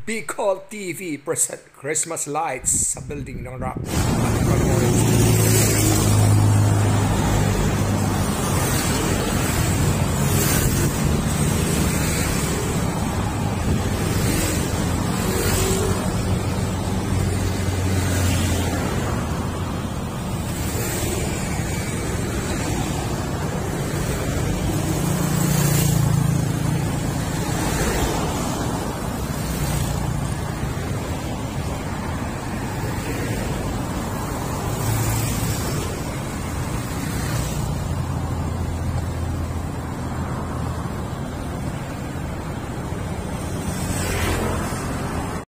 Bicol TV present Christmas lights sa building ng Rock. At